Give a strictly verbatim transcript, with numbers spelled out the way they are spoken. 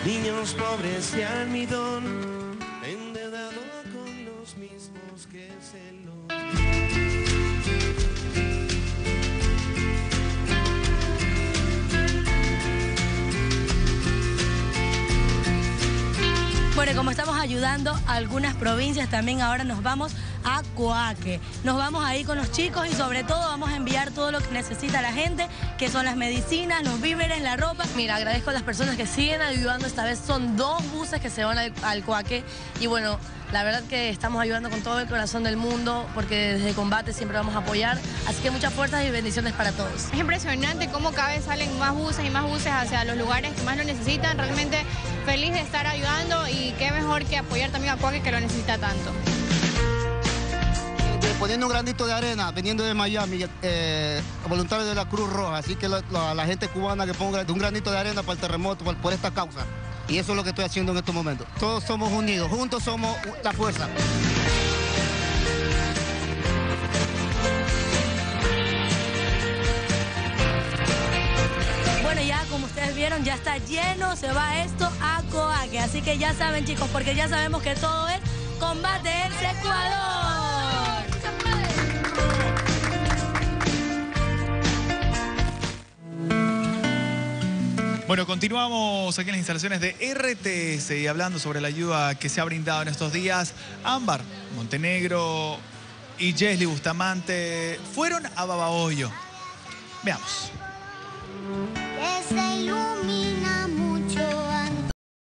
niños pobres y almidón, endeudado con los mismos que se lo... Bueno, como estamos ayudando a algunas provincias, también ahora nos vamos a Coaque. Nos vamos a ir con los chicos y sobre todo vamos a enviar todo lo que necesita la gente, que son las medicinas, los víveres, la ropa. Mira, agradezco a las personas que siguen ayudando. Esta vez son dos buses que se van al, al Coaque y bueno, la verdad que estamos ayudando con todo el corazón del mundo porque desde Combate siempre vamos a apoyar. Así que muchas fuerzas y bendiciones para todos. Es impresionante cómo cada vez salen más buses y más buses hacia los lugares que más lo necesitan. Realmente feliz de estar ayudando y qué mejor que apoyar también a Coaque que lo necesita tanto. Poniendo un granito de arena, viniendo de Miami, eh, voluntarios de la Cruz Roja, así que la, la, la gente cubana que ponga un granito de arena para el terremoto, por, por esta causa. Y eso es lo que estoy haciendo en estos momentos. Todos somos unidos, juntos somos la fuerza. Bueno, ya como ustedes vieron, ya está lleno, se va esto a Coaque. Así que ya saben, chicos, porque ya sabemos que todo es Combate Elsa Ecuador. Bueno, continuamos aquí en las instalaciones de R T S y hablando sobre la ayuda que se ha brindado en estos días. Ámbar Montenegro y Yesli Bustamante fueron a Babahoyo. Veamos.